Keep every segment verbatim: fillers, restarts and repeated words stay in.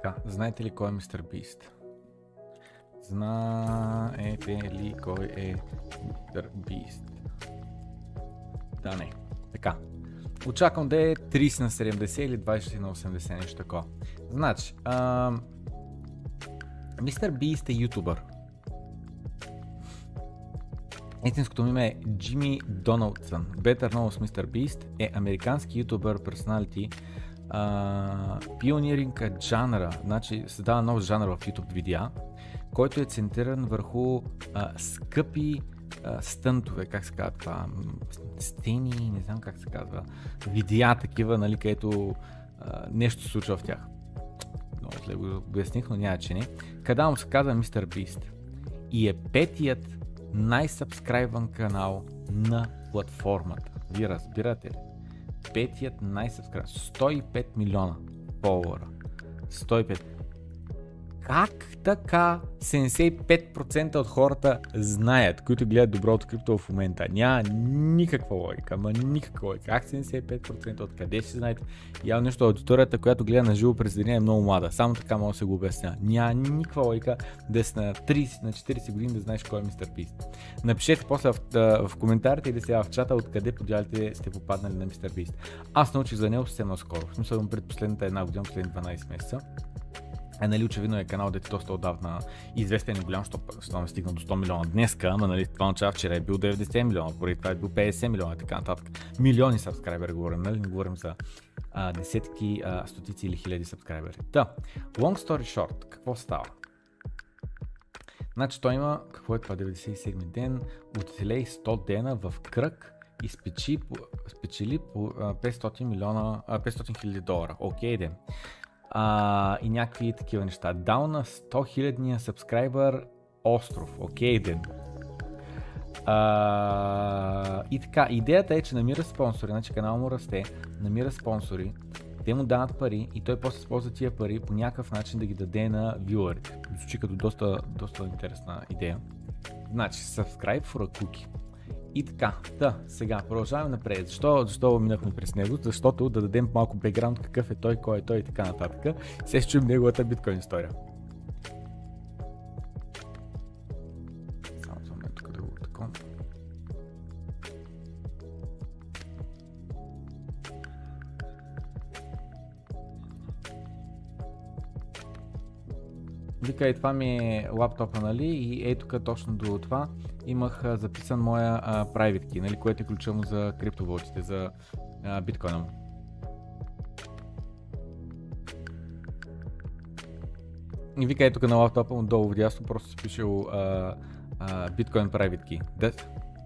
Така, знаете ли кой е мистер Бист? Знаете ли кой е мистер Бист? Да, не. Така. Очаквам да е трийсет на седемдесет или двайсет на осемдесет, нещо такова. Значи, мистер Бист е ютубър. Истинското му име е Джими Доналдсън. Better known as мистер Бист е американски ютубър, персоналити, пиониринг жанра, значи създава нов жанр в YouTube видеа, който е центриран върху а, скъпи а, стънтове, как се казва това, стени, не знам как се казва, видеа такива, нали, където а, нещо се случва в тях. Много зле го обясних, но няма че не. Къде му се казва мистер Бист и е петият най-сабскрайбван канал на платформата. Вие разбирате ли? Петият най-сабскрайбван. сто и пет милиона фолуъра. сто и пет. Как така седемдесет и пет процента от хората знаят, които гледат Доброто крипто в момента? Няма никаква логика, ама никаква логика. Как седемдесет и пет процента? Откъде ще знаете? Явно нещо, аудиторията, която гледа на живо през деня е много млада. Само така мога да се го обясня. Няма никаква логика да си на трийсет, на четирийсет години да знаеш кой е мистер Бист. Напишете после в, в коментарите или сега в чата откъде по дялите сте попаднали на мистер Бист. Аз научих за него съвсем наскоро. В смисъл пред последната една година, последните дванайсет месеца. Е, нали, очевидно е канал, дето доста отдавна известен и голям, защото ме стигна до сто милиона днеска, ама нали, това начало вчера е бил деветдесет милиона, поради това е бил петдесет милиона и така нататък. Милиони сабскрайбери говорим, нали, не говорим за а, десетки, а, стотици или хиляди сабскрайбери. Та, long story short, какво става? Значи той има, какво е това, деветдесет и седми ден, оцелей сто дена в кръг и спечи, спечели по петстотин милиона, петстотин хиляди долара. Окей ден. Uh, и някакви такива неща. Дал на сто хилядния сабскрайбър остров. Окей ден. Uh, и така, идеята е, че намира спонсори, значи канал му расте, намира спонсори, те му дават пари и той после използва тия пари по някакъв начин да ги даде на вюърите. Звучи като доста, доста интересна идея. Значи, subscribe for a cookie. И така, да, сега продължаваме напред. Защо, защо минахме през него? Защото да дадем малко бекграунд какъв е той, кой е той и така нататък. Сега ще чуем неговата биткоин история. Само за момент тук да го такова. Вика, и това ми е лаптопа, нали, и ей тук точно до това имах а, записан моя а, private key, нали, което е ключа му за криптовалутите, за а, биткоина му. И вика, ей тук на лаптопа му долу вдясно просто си пишел а, а, биткоин private key. That...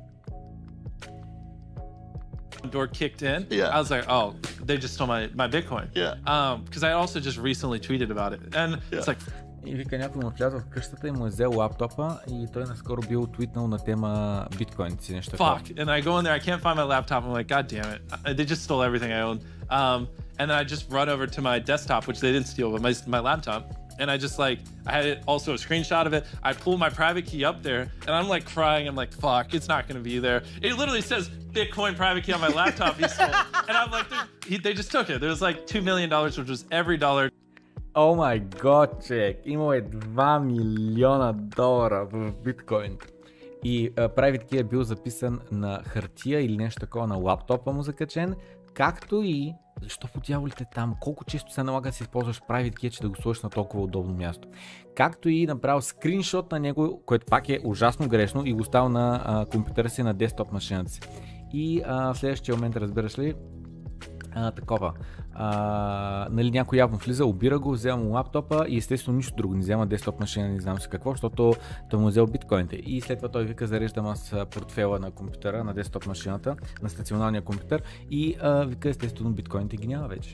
door kicked in, yeah. I was like, oh, they just stole my, my Bitcoin. Yeah. Um, because I also just recently tweeted about it. And yeah. it's like, и вика, някой му влязва в къщата и му е взел лаптопа и той наскоро бил твитнал на тема биткоиници, нещо такова. fuck. And I go in there, I can't find my laptop. I'm like, god damn it. They just stole everything I owned. Um, and then I just run over to my desktop, which they didn't steal, but my, my laptop. And I just like, I had also a screenshot of it. I pulled my private key up there and I'm like crying. I'm like, fuck, it's not going to be there. It literally says Bitcoin private key on my laptop. He stole. And I'm like, he, they just took it. There was like two million dollars, which was every dollar. О май гот, човек, имал е два милиона долара в биткоин. И uh, private key е бил записан на хартия или нещо такова на лаптопа му закачен, както и, защо по дяволите там, колко често се налага да си използваш private key, че да го сложиш на толкова удобно място. Както и направил скриншот на него, което пак е ужасно грешно и го стал на uh, компютъра си, на десктоп машината си. И uh, в следващия момент, разбираш ли, А, такова. А, нали, някой явно влиза, обира го, взема му лаптопа и естествено нищо друго, не взема десктоп машина, не знам си какво, защото той му взел биткоините. И след това той вика, зареждам аз портфела на компютъра, на десктоп машината, на стационарния компютър и а, вика, естествено биткоините ги няма вече.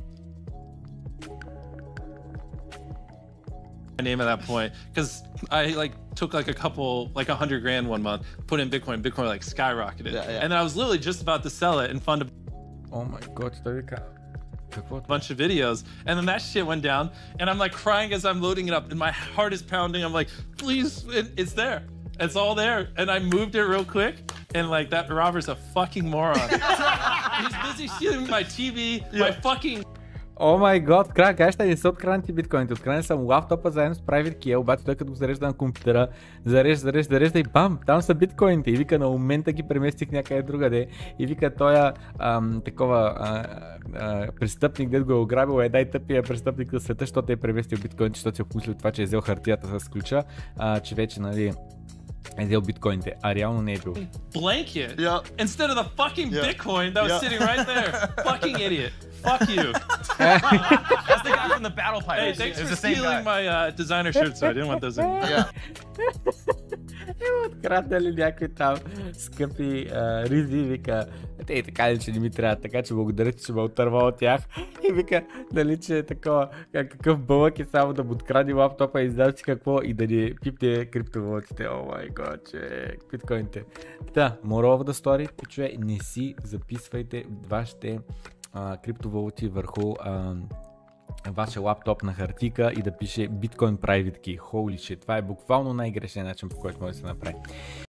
My name at that point, because I like took like a couple, like a hundred grand one month, put in Bitcoin, Bitcoin like skyrocketed. Yeah, yeah. And then I was literally just about to sell it and fund a О май гот, той вика. Какво? bunch of videos, and then that shit went down, and I'm like crying as I'm loading it up, and my heart is pounding. I'm like, please, it, it's there, it's all there, and I moved it real quick, and like that Robert's a fucking moron. He's busy stealing my T V, yeah. my fucking. О май гот, край, кажеш, не са откранати биткоините. Откранен съм лаптопа заедно с private key, обаче той като го зарежда на компютъра, зарежда, зарежда, зарежда и бам, там са биткоините. И вика, на момента ги преместих някъде другаде. И вика, той такова а, а, престъпник, дед го е ограбил, е дай тъпия престъпник на света, защото е преместил биткоините, защото се е помислил това, че е взел хартията с ключа, а, че вече, нали, е взел биткоините, а реално не е бил. Blanket Yeah. instead of the fucking Yeah. Bitcoin that was Yeah. sitting right there. Fucking idiot. Fuck you. That's the guy from the battle Hey, pirates. thanks It's for the same stealing guy. my uh, designer shirt, so I didn't want those anymore. Yeah. Откраднали някакви там скъпи а, ризи, вика, те и така ли, че не ми трябва, така че благодаря, че ме отърва от тях. И вика, дали, че е такова, какъв бълък е само да му откради лаптопа и знам си какво и да ни пипне криптовалутите. О май гот, че биткоините. Та, moral of the story, че не си записвайте вашите а, криптовалути върху а, вашия лаптоп на хартика и да пише Bitcoin Private Key. Holy shit, това е буквално най-грешен начин, по който може да се направи.